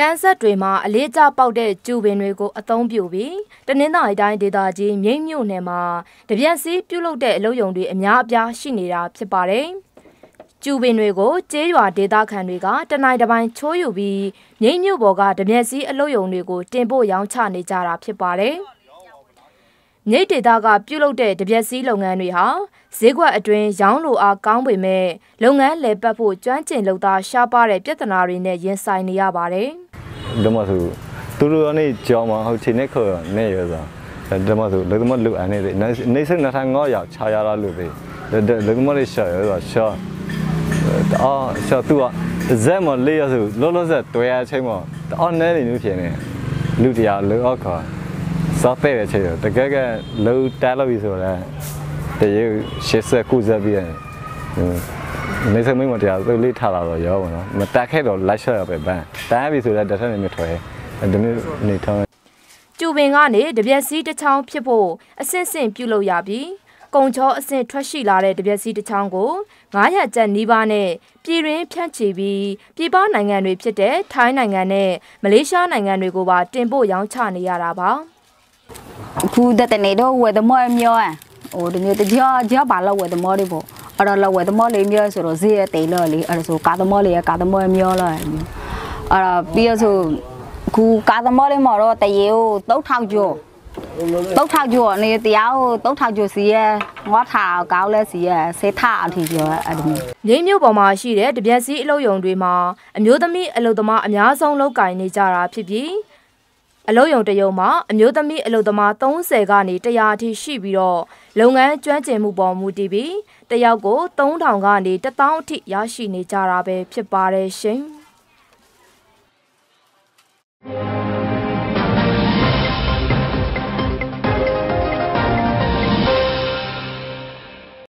ကန်ဆက်တွေမှာအလေးကျပေါက်တဲ့ကျူပင်တွေကိုအသုံးပြုပြီးတနင်္သာရီတိုင်းဒေသကြီးမြိတ်မြို့နယ်မှာတပြက်စီးပြုလုပ်တဲ့အလုပ်ရုံတွေအများအပြားရှိနေတာဖြစ်ပါတယ်။ကျူပင်တွေကိုကျေးရွာဒေသခံတွေကတနိုင်တစ်ပိုင်းချိုးယူပြီးမြိတ်မြို့ပေါ်ကတပြက်စီးအလုပ်ရုံတွေကိုတင်ပို့ရောင်းချနေကြတာဖြစ်ပါတယ်။မြိတ်ဒေသကပြုလုပ်တဲ့တပြက်စီးလုပ်ငန်းတွေဟာဈေးကွက်အတွင်းရောင်းလိုအားကောင်းပေမဲ့လုပ်ငန်းလည်ပတ်ဖို့ကျွမ်းကျင်လုပ်သားရှားပါတဲ့ပြဿနာတွေနဲ့ရင်ဆိုင်နေရပါတယ်။ဒါမှဆိုသူတို့ကနေကြောင်းမှာဟိုချိန်နဲ့ခေါ်နေရစားဒါမှဆိုလူကမလူအနေနဲ့နေစနေထိုင်ငေါ်ရောက်ချာရလာလို့ပဲလူကမလေးရှာရတော့ရှာရှာသူကဇက်မလေးရဆိုလောလောဆယ်တွေ့ရချင်းမှာအော်နဲနေလို့ဖြစ်နေလူတရားလူအောက်ခါစောတဲ့ချေတကယ်ကလူတဲလို့ပြီဆိုတော့တရေရှစ်ဆက်ကုဇက်ပြီးနေစမင်းမတရားသူလေးထားလာတော့ရောပါတော့မတက်ခဲ့တော့လိုက်ရှာရပဲဗန်းတန်းပြီဆိုတော့တစ်ထပ်နေမထွဲဒီနေ့နေထောင်းကျူပင်ကနေတပြက်စီးတစ်ချောင်းဖြစ်ဖို့အဆင့်ဆင့်ပြုလုပ်ရပြီးကုံချောအဆင့်ထွက်ရှိလာတဲ့တပြက်စီးတစ်ချောင်းကို900ကျပ်နီးပါးနဲ့ပြည်တွင်းဖြန့်ချီပြီးပြည်ပနိုင်ငံတွေဖြစ်တဲ့ထိုင်းနိုင်ငံနဲ့မလေးရှားနိုင်ငံတွေကိုပါတင်ပို့ရောင်းချနေရတာပါခုတဲ့တနေတော့ဝယ်သမောမျိုးอ่ะဟိုဒီမျိုးတကြောပါလောက်ဝယ်သမောတွေပေါ့အဲ့တော့လောက်ဝယ်သမောလေးမျိုးဆိုတော့ဈေးရတိတ်လို့လေအဲ့ဒါဆိုကာသမောလေးကာသမောမျိုးလားအဲ့တော့ပြီးရဆိုခုကာသမောလေးမှာတော့တရေကို3000ကျော်3000ကျော်နေတရားကို3000ကျော်စီရငေါထားကောင်းလဲစီရဆေးထားအထီကျော်အဲ့ဒီမြိတ်မြို့ပေါ်မှာရှိတဲ့တပြက်စီးအလုပ်ရုံတွေမှာအမျိုးသမီးအလုပ်သမားအများဆုံးလုပ်ကိုင်နေကြတာဖြစ်ပြီးအလုပ်ရုံတစ်ရုံမှာအမျိုးသမီးအလုပ်သမား30ကနေ100အထိရှိပြီးတော့လုပ်ငန်းကျွမ်းကျင်မှုပေါ်မူတည်ပြီးတယောက်ကို3000ကနေ1000အထိရရှိနေကြတာပဲဖြစ်ပါတယ်ရှင်။